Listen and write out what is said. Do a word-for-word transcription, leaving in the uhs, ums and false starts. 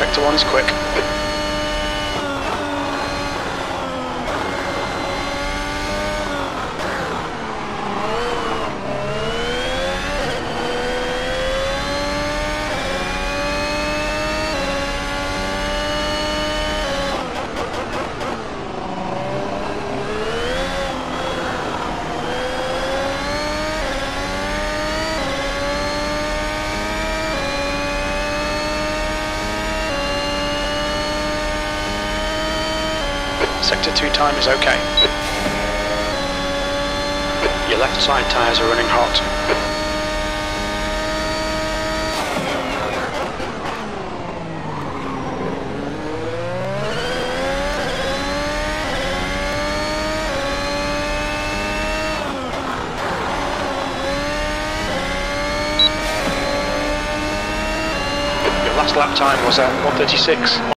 Sector one is quick. Sector two time is okay. Your left side tyres are running hot. Your last lap time was at one thirty-six.